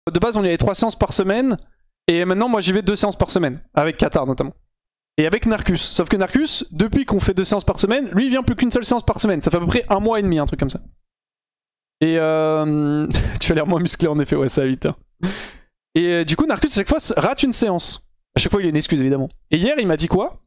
De base, on y allait 3 séances par semaine. Et maintenant, moi, j'y vais 2 séances par semaine. Avec Qatar, notamment. Et avec Narcus. Sauf que Narcus, depuis qu'on fait 2 séances par semaine, lui, il vient plus qu'une seule séance par semaine. Ça fait à peu près 1 mois et demi, un truc comme ça. Et tu as l'air moins musclé, en effet. Ouais, ça va vite. Hein. Et du coup, Narcus, à chaque fois, rate une séance. À chaque fois, il a une excuse, évidemment. Et hier, il m'a dit quoi?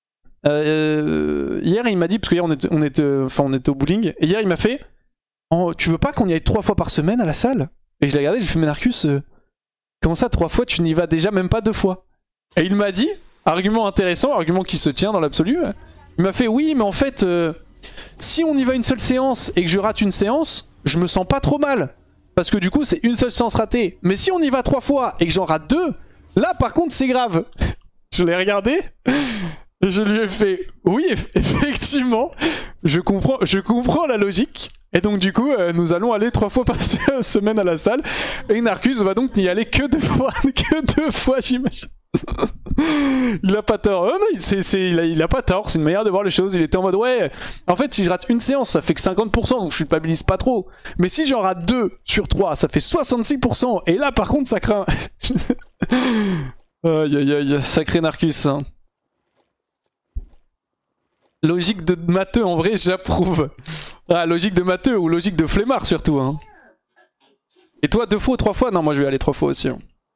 Hier, il m'a dit, parce que hier, on était au bowling. Et hier, il m'a fait, oh, tu veux pas qu'on y aille 3 fois par semaine à la salle? Et je l'ai regardé, j'ai fait, mais Narcus, comment ça, 3 fois, tu n'y vas déjà même pas 2 fois? Et il m'a dit, argument intéressant, argument qui se tient dans l'absolu, il m'a fait, oui, mais en fait, si on y va une seule séance et que je rate une séance, je me sens pas trop mal. Parce que du coup, c'est une seule séance ratée. Mais si on y va 3 fois et que j'en rate 2, là, par contre, c'est grave. Je l'ai regardé et je lui ai fait, oui, effectivement, je comprends la logique. Et donc du coup, nous allons aller 3 fois par semaine à la salle. Et Narcus va donc n'y aller que 2 fois, j'imagine. Il a pas tort. Non, il a pas tort, c'est une manière de voir les choses. Il était en mode, ouais, en fait, si je rate une séance, ça fait que 50%, donc je culpabilise pas trop. Mais si j'en rate 2 sur 3, ça fait 66%. Et là, par contre, ça craint. Aïe, aïe, aïe, sacré Narcus. Hein. Logique de matheux, en vrai, j'approuve. Ah, logique de matheux ou logique de flemmard surtout. Hein. Et toi, 2 fois ou 3 fois? Non, moi je vais aller 3 fois aussi. Hein.